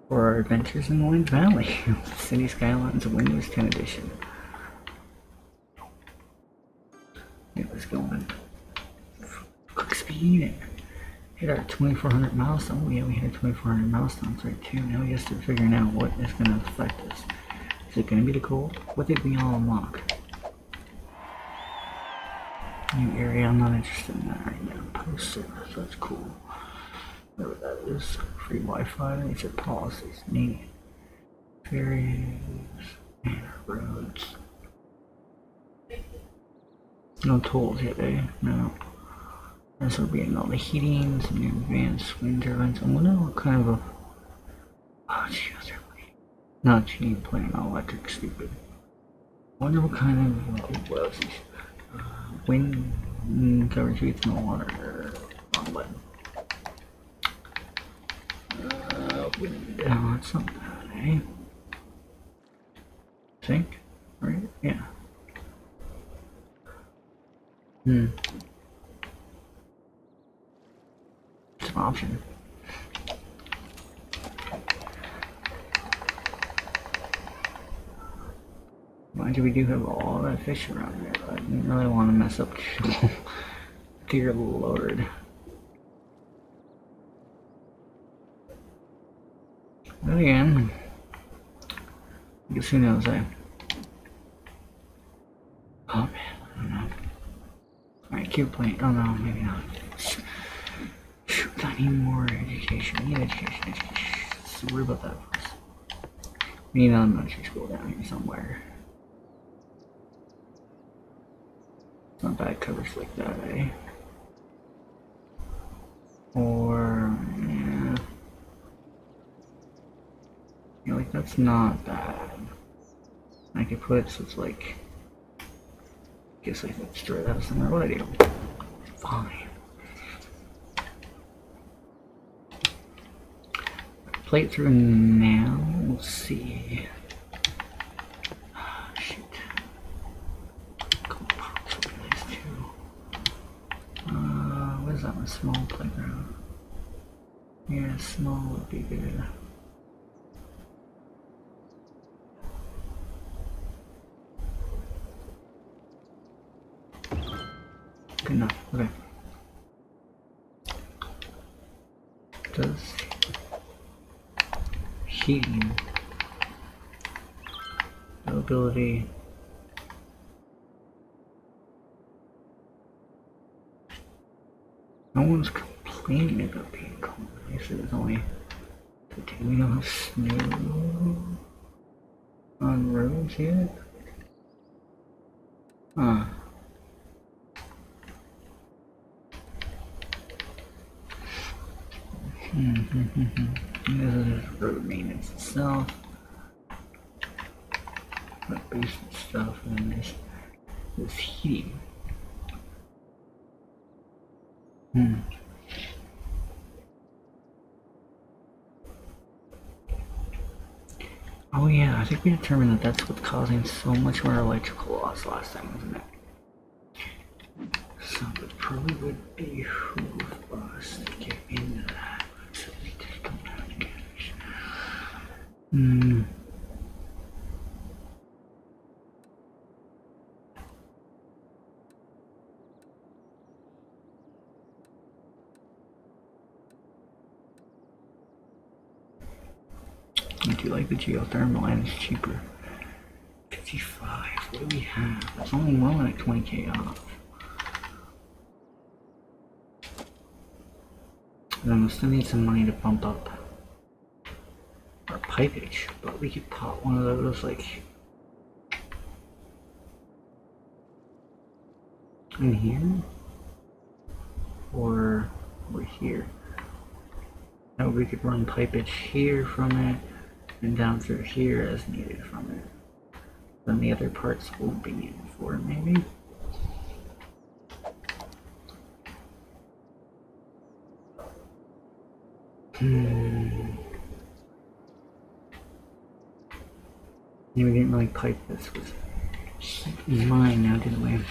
For our adventures in the Wind Valley. City Skylines Windows 10 Edition. Get this going. Quick speed and hit our 2400 milestone. Oh yeah, we hit our 2400 milestones right too. Now we just start figuring out what is going to affect us. Is it going to be the cold? What did we all unlock? New area, I'm not interested in that right now. Poster, that's cool. Whatever that is. Free Wi-Fi, nature policies, neat. Ferries, and roads. No tolls yet, eh? No. This will be in all the heating, some new advanced wind turbines. I wonder what kind of a. Oh, geothermal. Not cheating, all electric, stupid. I wonder what kind of. What else is. Wind coverage treats no water. Wrong button. Wind down, that's not bad, eh? Think? Right? Yeah. It's an option. Mind you, we do have all that fish around here, but I didn't really want to mess up. Dear Lord. But again, I guess who knows, eh? Oh man, I don't know. Alright, keep playing. Oh no, maybe not. Shoot, I need more education. I need education. So worry about that first. We need an elementary school down here somewhere. It's not bad coverage like that, eh? Or, yeah. Yeah, like that's not bad. I could put it so it's like. Guess I could destroy that somewhere. What I do? Fine. Play it through now. Let's see. Oh, shoot. What is that? A small playground. Yeah, small would be good. Good enough. Okay. Does heating ability no one's complaining about being cold. I guess it was only we don't have snow on roads yet. Huh. This is road maintenance itself. That basic stuff, and then this heating. Oh yeah, I think we determined that that's what's causing so much more electrical loss last time, wasn't it? So it probably would behoove us to get into that. So we just come down together. I do like the geothermal and it's cheaper. 55, what do we have? It's only more like 20k off. Then we'll still need some money to bump up our pipage, but we could pop one of those like in here or over here. Now we could run pipage here from it and down through here as needed from it. Then the other parts won't be needed for it, maybe. Yeah, we didn't really pipe this with mine now, didn't we?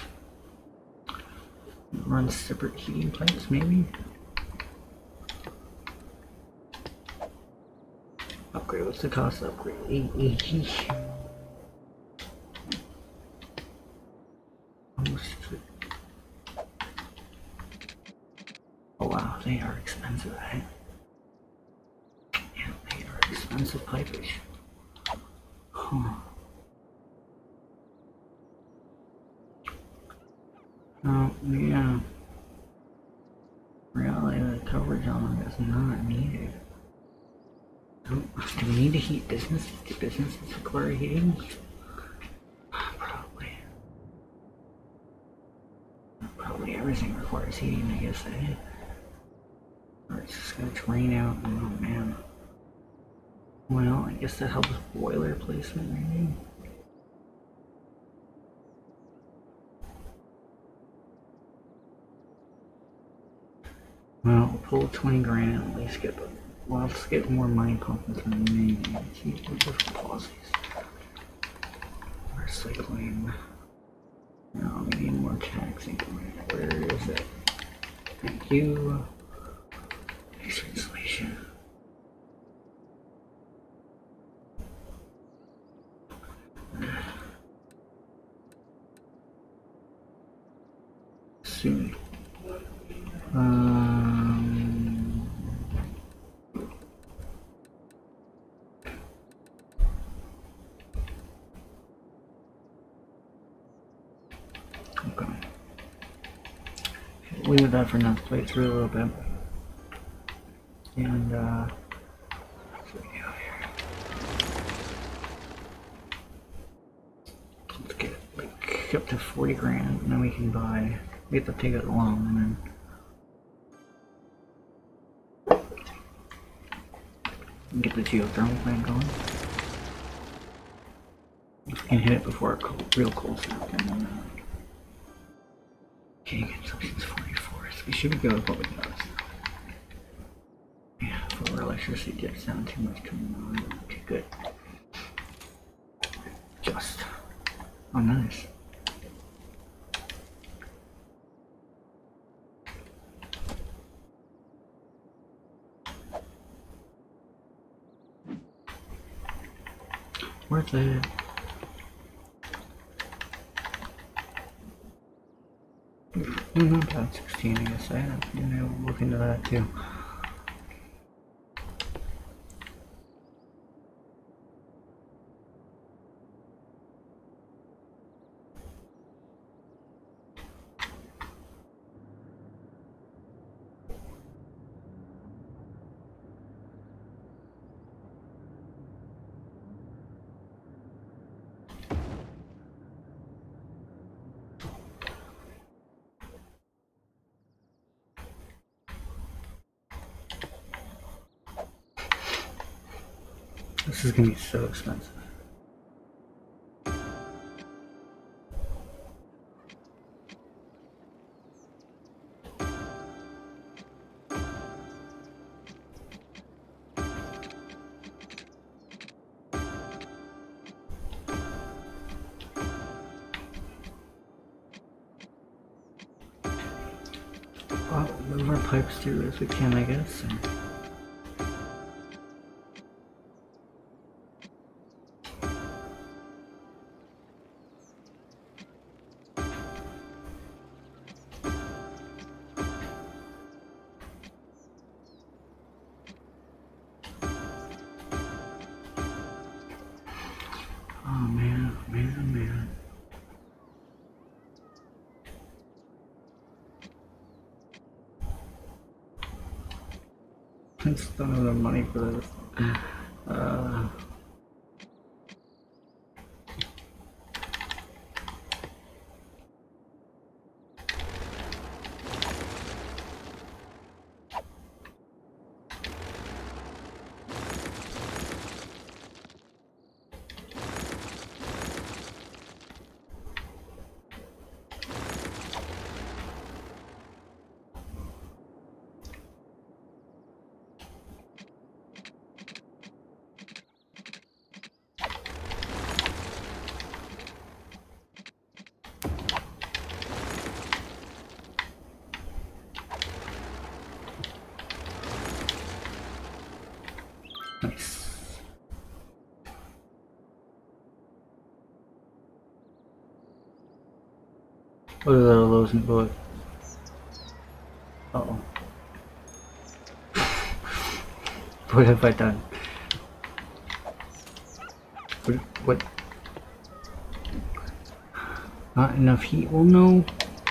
Run separate heating pipes, maybe? Upgrade, what's the cost of upgrade? 880. Almost. Oh wow, they are expensive, right? Yeah, they are expensive pipage. Huh. Oh, yeah. Really, the coverage on them is not needed. Do we need to heat businesses? Do businesses require heating? Probably. Probably everything requires heating, I guess. Or it's just gonna drain out. Oh man. Well, I guess that helps with boiler placement, maybe? Well, we'll pull 20 grand, at least get, well, let's get more money pumping through the main. Keep the different policies. Recycling. No, we need more taxing. Where is it? Thank you. Translation. Soon. Okay. Leave that for now. Play through a little bit. And, what do we have here? Let's get like up to 40 grand, and then we can buy. We have to take it along, and then get the geothermal plant going. If we can hit it before a real cold snap, and then okay, consumption's 44, so we should be good with what we got. Yeah, if our electricity gets down too much coming on, okay, good. Just. Oh, nice. Worth it. Not bad, 16, I guess. We'll look into that too. This is gonna be so expensive. Well, move our pipes through as we can, I guess. Oh man, man. I just don't have the money for this. Nice. What are those in the book? Uh-oh. What have I done? What? Not enough heat? Well, no.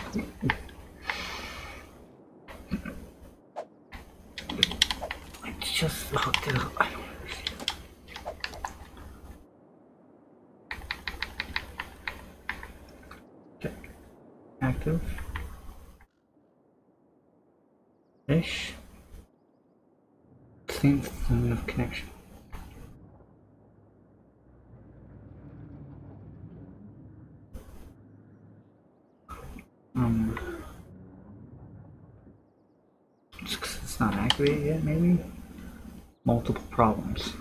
I just hooked it up. I don't understand. Okay. Active. Fish. Seems enough connection. It's not activated yet, maybe? Multiple problems.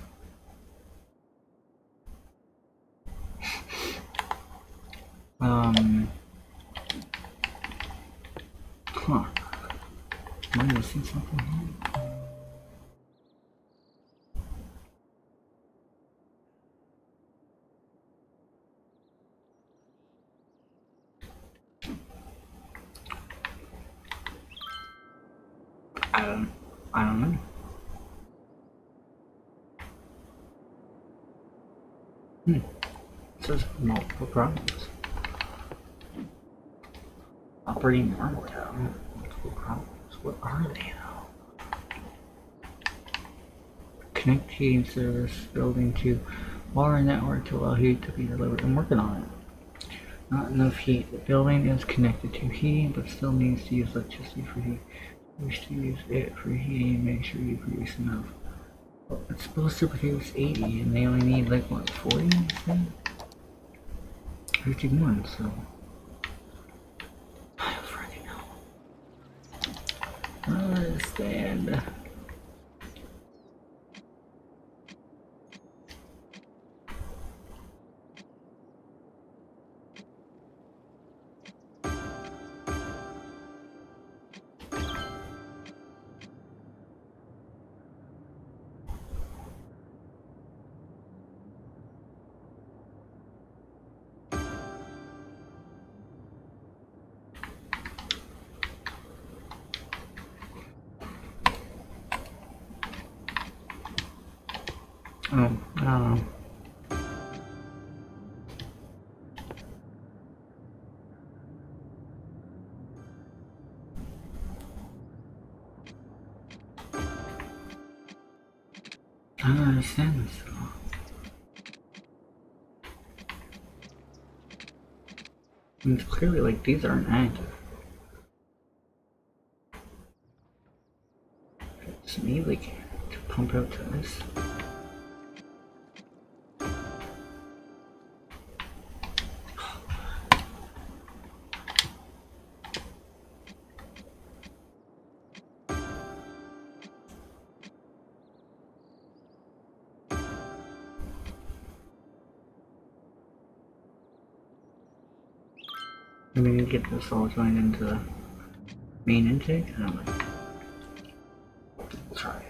Huh. Am I missing something here? I don't know. It says multiple problems. Operating normally. Multiple problems. What are they though? Connect heating service building to water network to allow heat to be delivered. I'm working on it. Not enough heat. The building is connected to heating but still needs to use electricity for heat. Wish to use it for heating, make sure you produce enough. Well, it's supposed to produce 80 and they only need like what, 40 instead? 51, so I don't freaking know. I don't understand. I don't understand this at all. It's clearly like these aren't active. It's me like to pump out to this. I mean, you get this all joined into the main intake. I don't know. Let's try.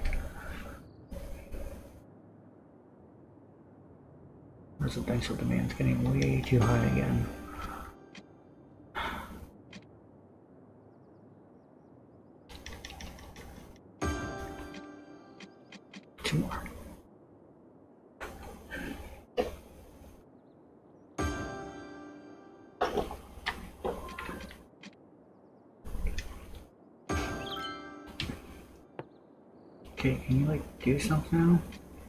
Residential demand's getting way too high again. Two more. Okay, can you like do something now?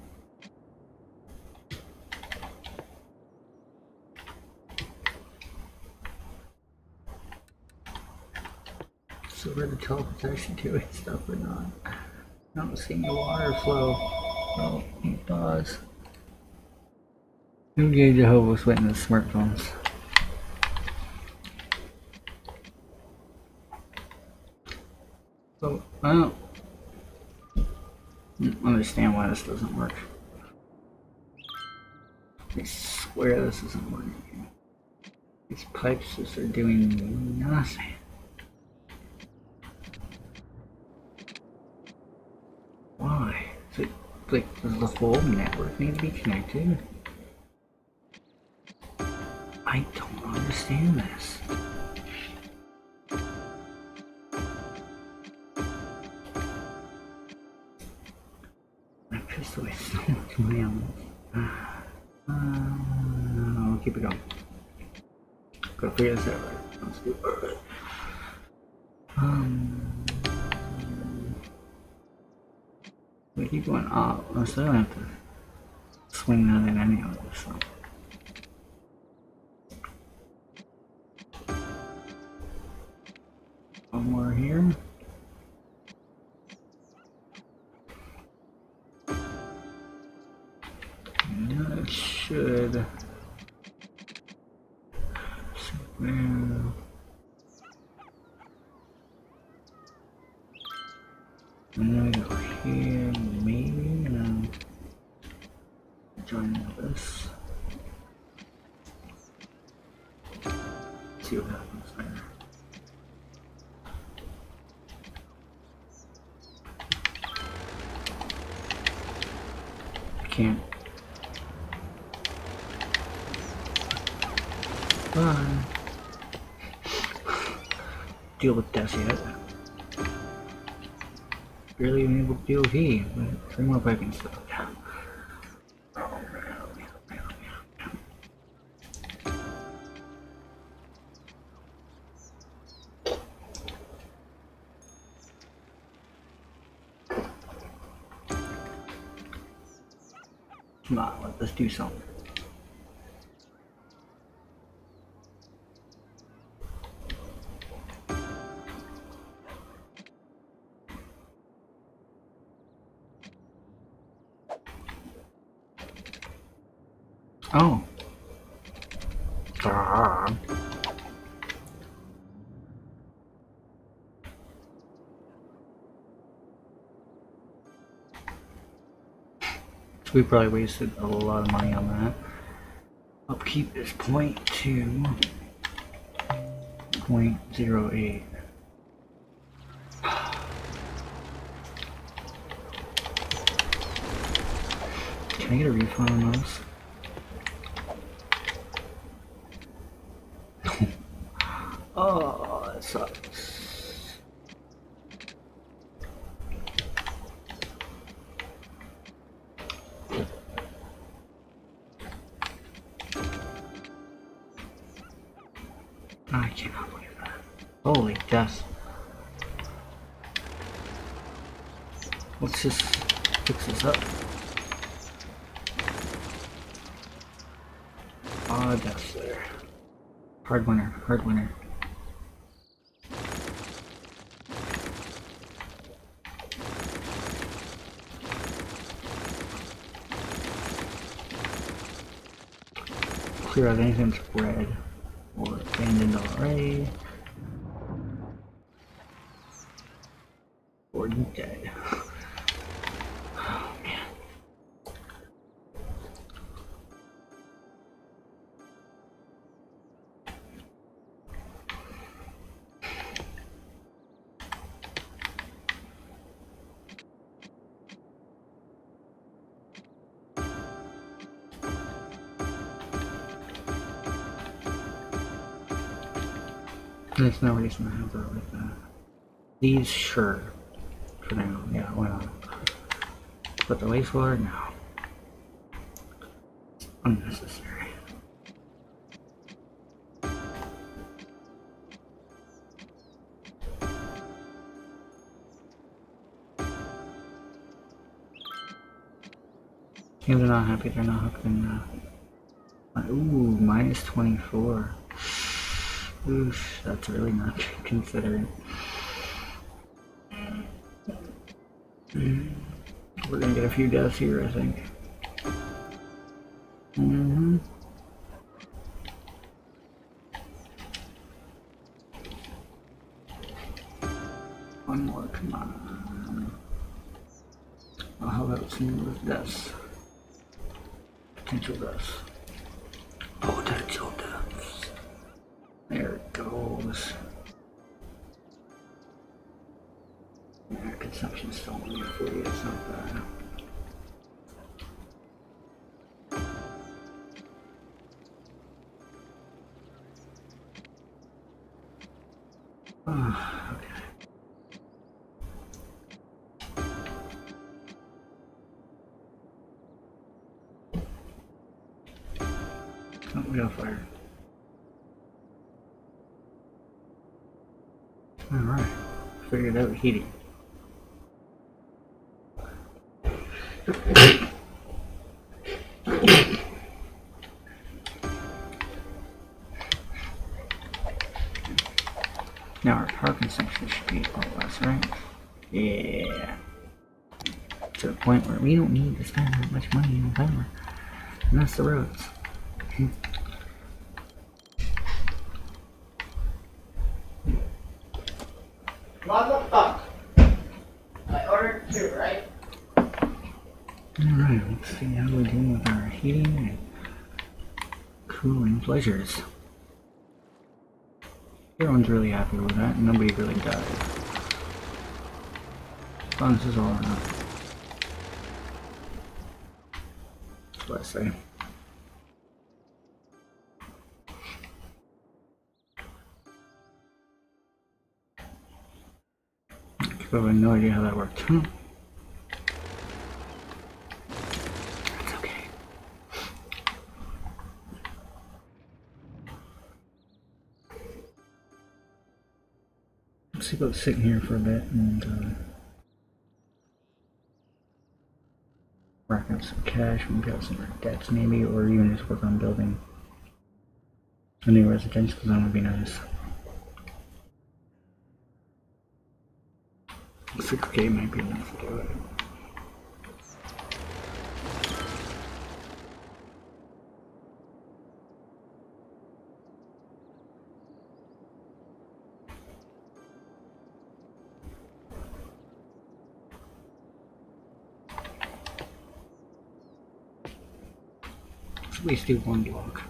So where the teleport's actually doing stuff or not? I don't see the water flow. Oh, it does. Engage Jehovah's Witness smartphones. So I don't understand why this doesn't work. I swear this isn't working. These pipes just are doing nothing. Why? Is it like, does the whole network need to be connected? I don't understand this. Just waste so much money on this. I'll keep it going. Gotta figure this out right. Let's do it. We keep going up. I still have to swing that in anyway, so. One more here. And that should. Somewhere. And then we go here, maybe, and join this. See what happens there. I can't. Deal with this yet. Barely even able to deal with he, but 3 more Vikings stuff. Come on, let's do something. Oh. So we probably wasted a lot of money on that. Upkeep is 0.2, 0.08. Can I get a refund on those? Oh, that sucks. I cannot believe that. Holy death. Let's just fix this up. Ah, deaths there. Hard winner, hard winner. Clear out anything that's red or abandoned already. Or dead. Oh man. There's no reason to have that like that. These, sure. For now, yeah, why not? But the wastewater, no. Unnecessary. If they're not happy, they're not hooked in. Ooh, minus 24. Oof, that's really not considering. We're gonna get a few deaths here, I think. One more, come on. Oh, how about some of those deaths? Potential deaths. Potential deaths. There it goes. Yeah, consumption's still only 40, it's not bad. Okay. Oh, we got fire. Alright. Figured out heating. Now our power consumption should be a lot less, right? Yeah. To the point where we don't need to spend that much money on power. And that's the roads. Motherfucker. I ordered 2, right? Alright, let's see how we're doing with our heating and cooling pleasures. Everyone's really happy with that, and nobody really died. As long as this is all or nothing. That's what I say. I have no idea how that worked. That's okay. Let's go sit here for a bit and rack up some cash and pay out some debts maybe, or even just work on building a new residence, because that would be nice. 6K might be enough to do it. Let's at least do one block.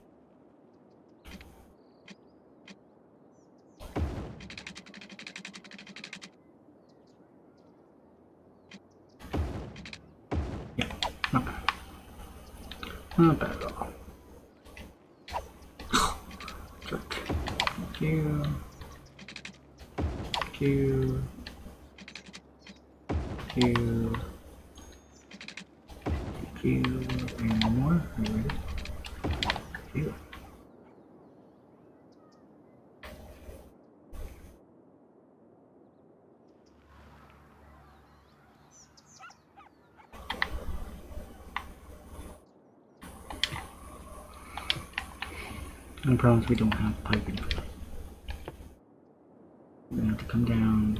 Not bad. Not bad at all. Jerk. Thank you. Thank you. Thank you. Thank you. And one more. Are you ready? Thank you. No problems, we don't have piping. We're gonna have to come down.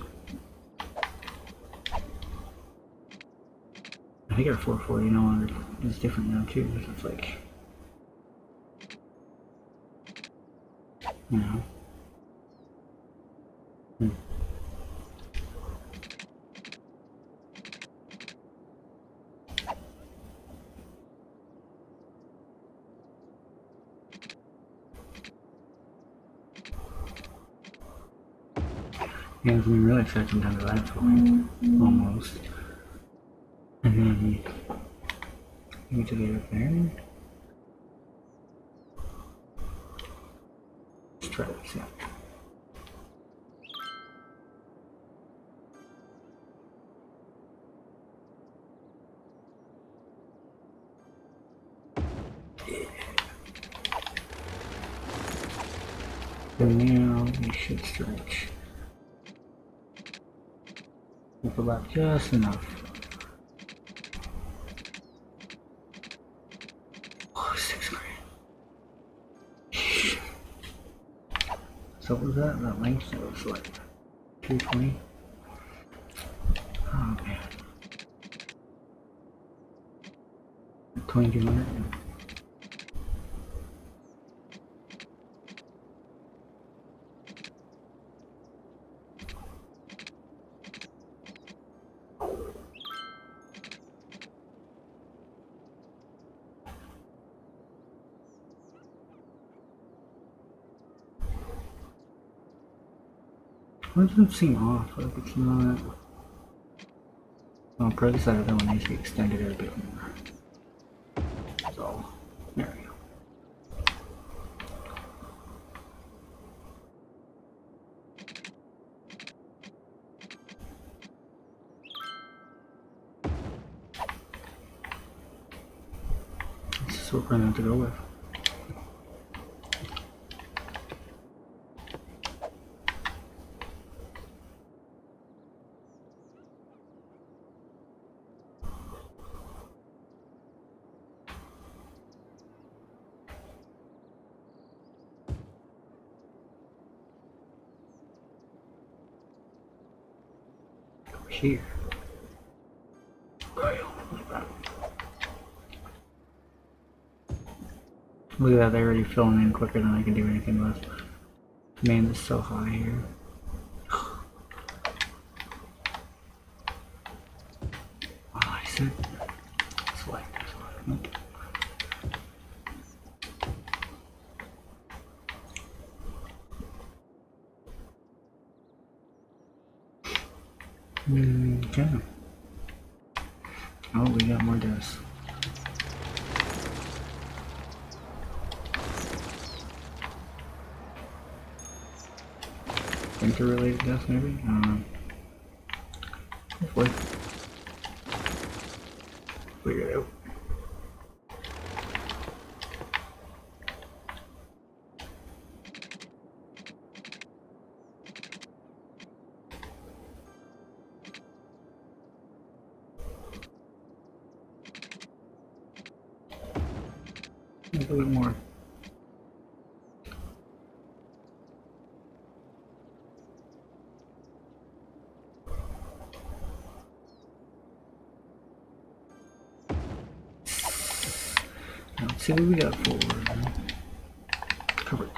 I think our 440 no longer is different now too, because it's like, you know. Yeah, we really fetching down to that point, almost. And then we need to get up there. Let's try this out. And now we should stretch. Overlap just enough. Oh, 6 grand. So what was that? That length? That was like 220. Oh man. 2200. Why does it seem off? Like it's not. Oh, probably side of that one needs to be extended a bit more. So, there we go. This is what we're going to have to go with. here. Look at that. Look at that, they're already filling in quicker than I can do anything with. Man, it's so high here. I said, select. Nope. Okay. Oh, we got more deaths. Interrelated deaths, maybe? I don't know. Hopefully. Figure it out. A little bit more. Let's see what we got for coverage.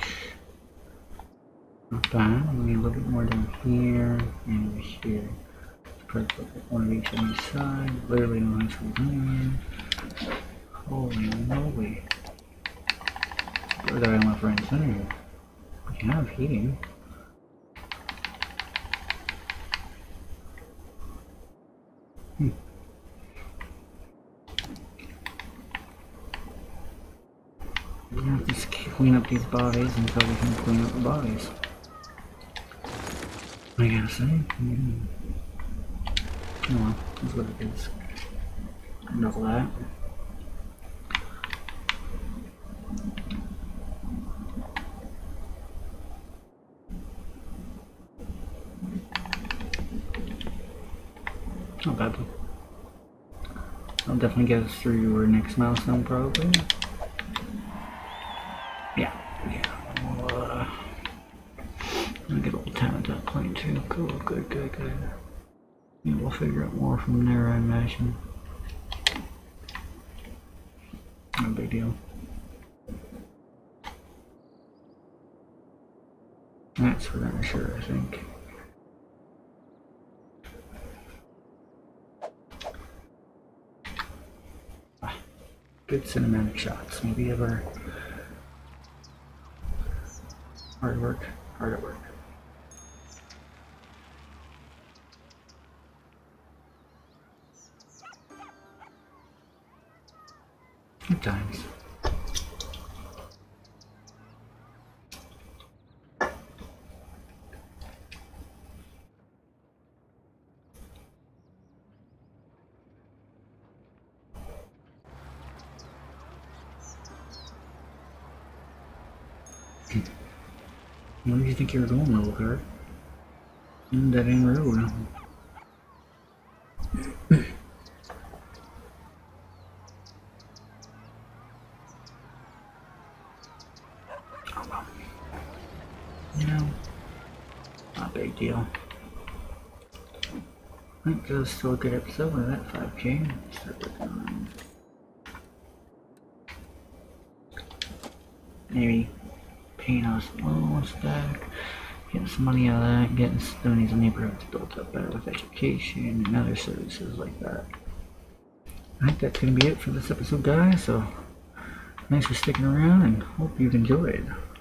Not bad. We need a little bit more down here and over here. Let's put one of each on each side. Literally no nice room. Holy moly. Or that I left right in center here. We can have heating. We have to just clean up these bodies until we can clean up the bodies. I gotta say. Oh well, that's what it is. Enough of that. Not bad though. That'll definitely get us through our next milestone probably. Yeah. We'll get a little time at that point too. Cool, good. Yeah, we'll figure out more from there, I imagine. No big deal. That's for darn sure, I think. Good cinematic shots. Maybe ever hard at work. Good times. Where do you think you were going, little car? That ain't road. Oh well. You know, not a big deal. I think that was still a good episode with that 5K. Maybe paying us loan stack, getting some money out of that, getting some of these neighborhoods built up better with education and other services like that. I think that's going to be it for this episode, guys, so thanks for sticking around and hope you've enjoyed.